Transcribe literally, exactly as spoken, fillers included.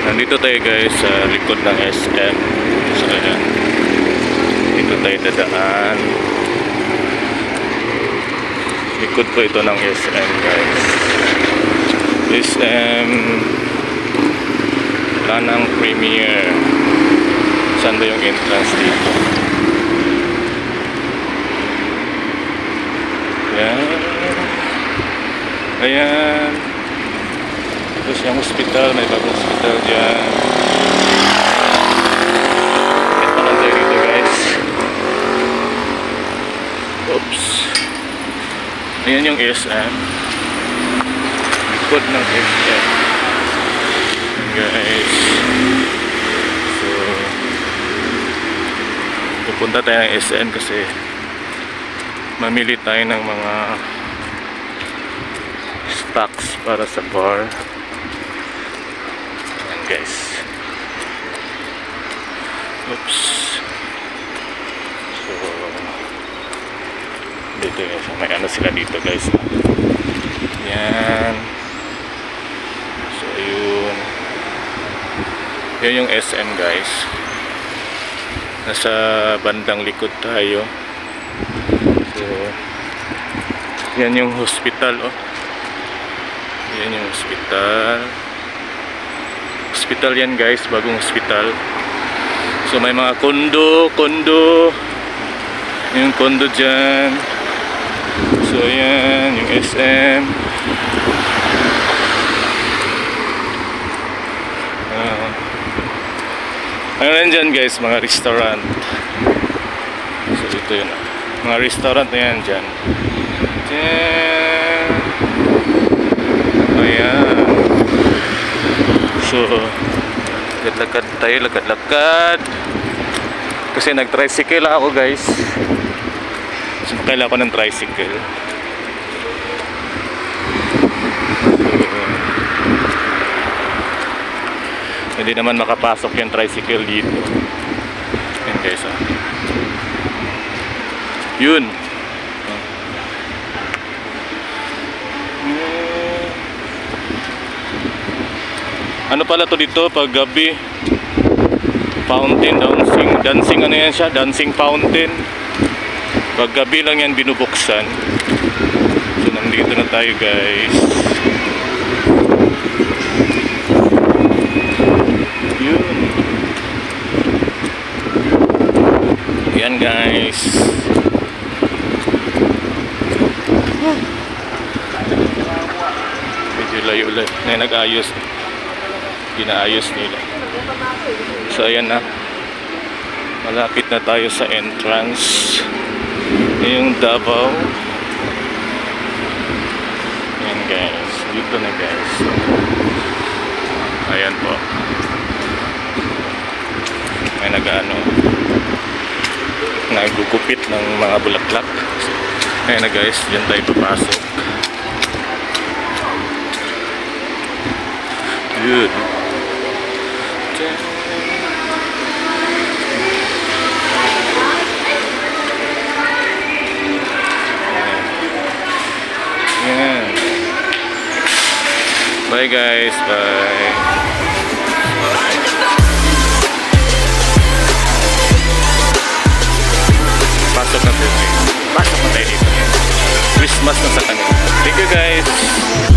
Nandito tayo guys sa likod ng S M. So ayan, dito tayo dadaan. Likod po ito ng S M guys. S M Lanang Premier. Saan ba yung entrance dito? Ayan. Ayan. Tapos yung hospital, may bagong hospital dyan. Ito lang tayo dito guys. Oops. Ayan yung S M. Likod ng S M. Guys. So, pupunta tayo ng S M kasi mamili tayo ng mga stocks para sa bar. Ayan guys. Oops. So, dito guys, may ano sila dito guys. Yan. So yun, yun yung S M guys. Nasa bandang likod tayo. So yan yung hospital, oh. Yan yung hospital. Hospital yan guys, bagong hospital. So may mga kondo, kondo. Yung kondo dyan. So yan yung S M. uh, Ano rin dyan guys, mga restaurant. So dito yun, mga restaurant na yan dyan. Dyan. Ayan. So lakad tayo, lakad-lakad. Kasi nag-tricycle ako guys. So kailangan ko ng tricycle. So, hindi naman makapasok yung tricycle dito. Yan guys, ah. Yun. Ano pala to dito pag gabi? Fountain, dancing, dancing ano yan siya? Dancing fountain. Pag gabi lang yan binubuksan. So nandito na tayo guys. Yun. Yan guys. Medyo layo-layo na nag-ayos. Ginaayos nila. So ayan na, malapit na tayo sa entrance. Yung Davao. Ayan guys, dito na guys. Ayan po, may nag-ano, nagugupit ng mga bulaklak. Ayan na guys, dyan tayo papasok. Good. Yeah. Bye guys, bye. Pasok na tayo. Pasok na tayo dito. Christmas na sa kanila. Thank you guys.